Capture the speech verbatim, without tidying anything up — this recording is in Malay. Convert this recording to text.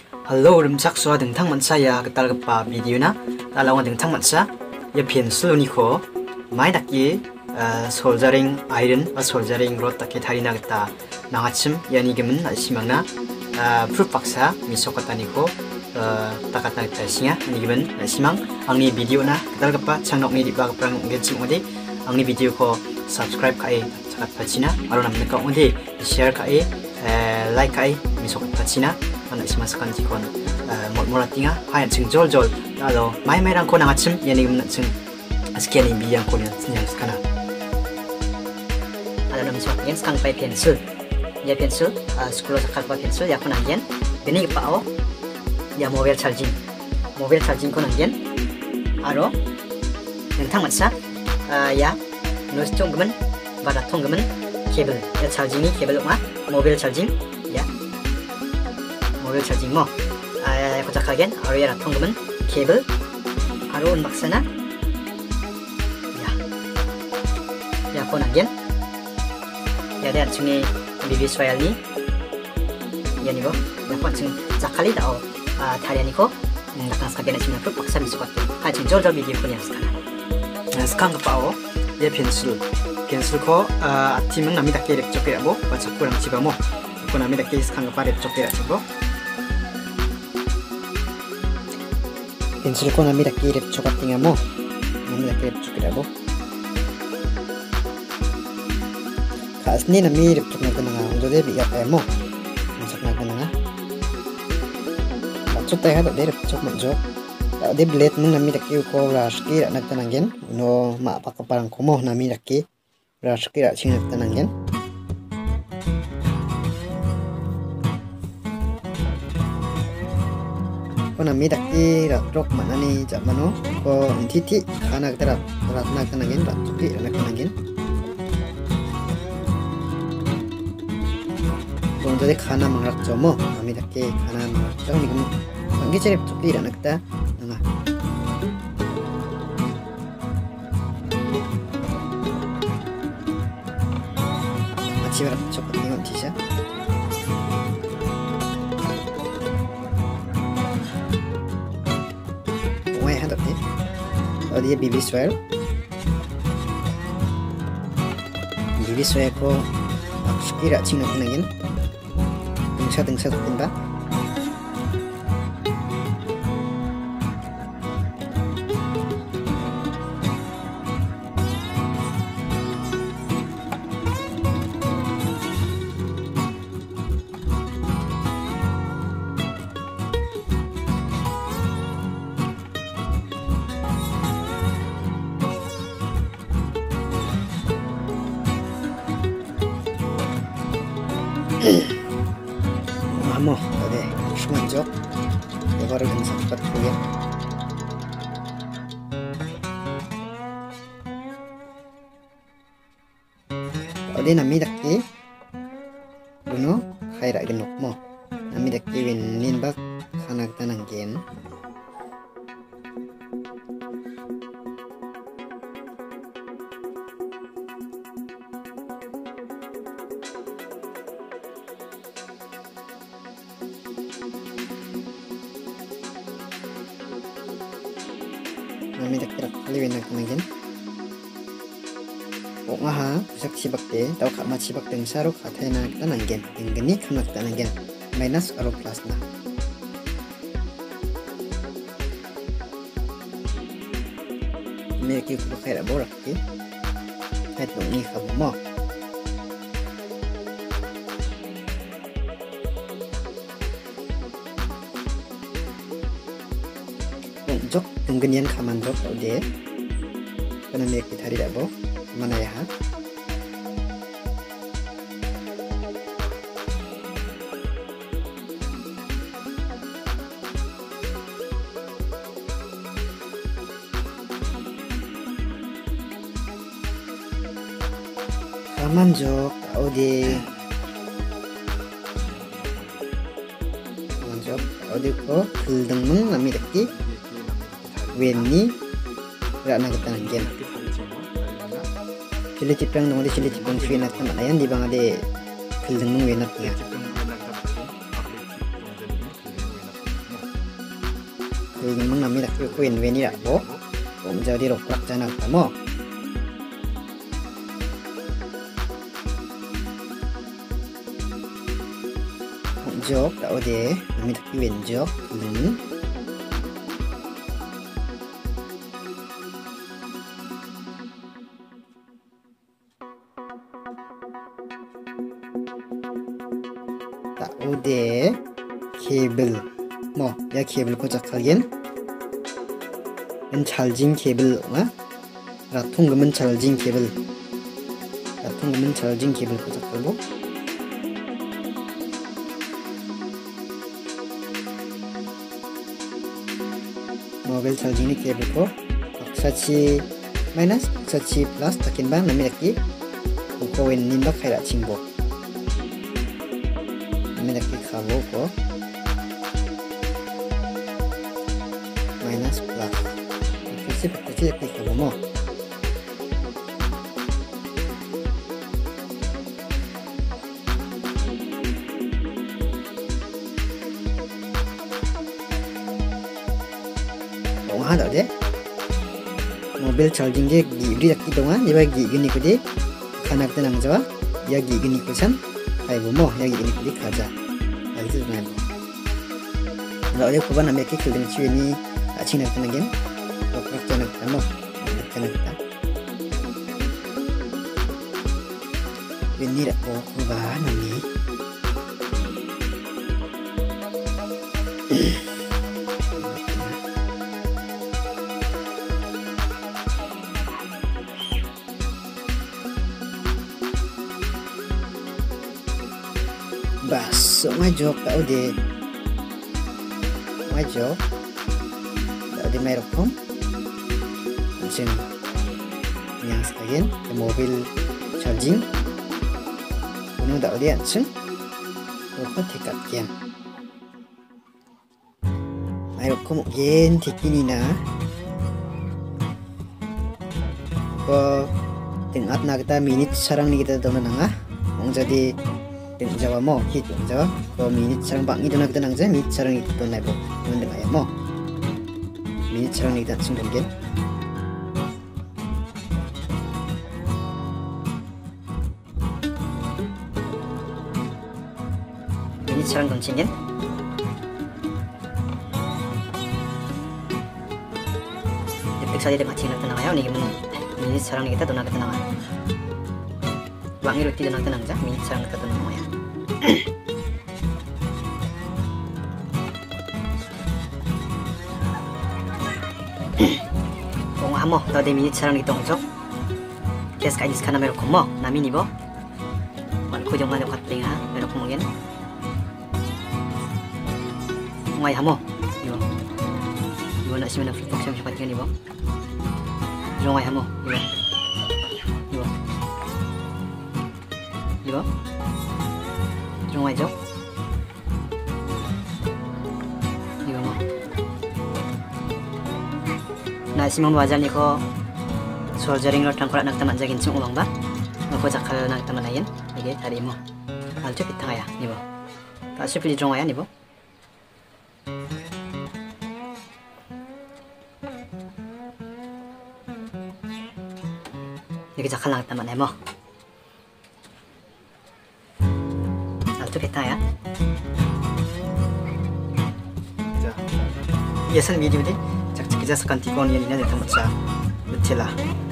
Hello, rumsak so dengtang mansa ya ketal kepa video na talawan dengtang mansa ya pencil ni ko mai dakki soldering iron a soldering rod takke tharina gita nangachim yani gemen simangna proof paksa misokata ni ko takatna gita singa ni gemen simang angni video na ketal kepa changnok ni diba keprang ngejing ode angni video ko subscribe kai sakat pachina aro namne ka ode share kai like kai misok pachina anak simaskan jikon mot moratinga hayan ching jol jol alo mai mai rang ko nangachim yani gem ching sekian ini yang ko yang sekarang ada nama sok yang sekarang pakai pensil ya pensil sekolah sekarang pakai pensil ya ko nanggen ini pa o ya mobile charging mobile charging ko nanggen aro nentang matsa ya nos tung gemen barat tung gemen kabel ya charging ni kabel ma mobile charging ya mobile charging mo ay ko takagen aro ya tung gemen kabel aro un maksana ya ya ko nanggen ya dia chungi bibi soyal ni ya ni go ya ko chung zakali dao tariani ko nakang sakena chuna pro paksa misokatu ha chung jol jol video ko ni sekarang sekarang pao ya pensil pensil ko timang nami dak kerek cokera bo baca kurang ciba mo ko nami dak kes kang parep cokera cibo pensil ko nami dak kerek cokat tinga mo nami dak kerek cokera bo kasni nami rep cokna kenanga jode biya mo cokna kenanga bacot teh ada rep cok monjo de blade mung nami dak ko raski nak tanangen no ma pak parang komo nami dak raski ra ching nak tanangen ko nami dak ra drop manani jamano ko titi kana tera rat nak tanangen rat chuki nak tanangen ko de khana mangrak jomo nami dak khana mangrak jomo ni angge cerep chuki ra nak ta Cibar coklat dengan tisa. Wah, ada ni. Oh dia bibi soil. Bibi soil ko sekira cina kenangin. Tengsa tengsa timba. Mamo, ada semanjok. Ya baru kan sempat kuliah. Ode nami dakki, Bruno, khaira genok mo. Nami dakki winin bak kanak tananggen. Nami dak kira kali nak nangin kok ngaha sak sibak de tau kak mat sibak deng saruk kataina kita nanggen tenggeni kanak tananggen minus aro plus na mereki ku khaira borak ki hat ni khabu mo jok tenggenian kaman jok ode kana mereki thari dabo mana ya kaman jok ode kaman jok ode ko keldeng meng nami deki weni ra na ketangen Cili ciprang nong di cili ciprang finat kan ayan di bang ade keldeng meng wenat ya 그 문 남이 그 웬 웬이라고 옴저리로 꽉잖아 뭐 왼쪽 어디에 남이 그 왼쪽 문 udah kabel mau ya kabel kocak kalian charging kabel nggak ratung gemen charging kabel ratung gemen charging kabel kocak kalbo mobil charging ini kabel ko sachi minus sachi plus takin bang nami lagi ukowen nimbak kayak cingbo lagi kamu ko minus plus itu sih betul lagi kamu mau oh ada deh mobil charging ge giri lagi dongan ya bagi gini kudi kanak tenang jawa ya gini kusan ayo mau ya gini kudi kaja itu dengan kalau dia kuban ambil kecil dengan cuy ini acing nak tenang game kalau kita nak tamu tenang kita ini dah bawa kuban ini bas ngajok tak udah ngajok tak udah merek kom langsung yang sekalian ke mobil charging penuh tak udah langsung bukan tiket kian merek kom gen tikini na ko tengah nak kita minit sarang ni kita tahu nang ah mong jadi Teng Jawa mo hit Jawa ko minit sarang bang itu nak tenang minit sarang itu to nai bo mendeng ayam mo minit sarang itu langsung gen minit sarang doncing gen efek saja dekat sini tenang ayam ni gimana minit sarang kita to nak tenang bang itu tidak nak tenang aja minit sarang kita tenang ayam kung amo tadi minit sarang itu ngajok kes kain sekarang merok mo nami nibo man ko jong ngajok katling ha merok mo gen ngai amo nibo nibo nak simena fikok sim cepat nibo jong ngai amo nibo nibo nibo jong ngajok na simang bajar ni ko soljaring lo tangkrak nak teman jagin cung ulang ba ngako jakal nak teman ayen ige tadi mo aljo pitang ya nibo ta sipli jong ya nibo ige jakal nak teman emo aljo pitang ya biasa video deh cak cak jasa kanti kon yang ini ada tempat sa betul lah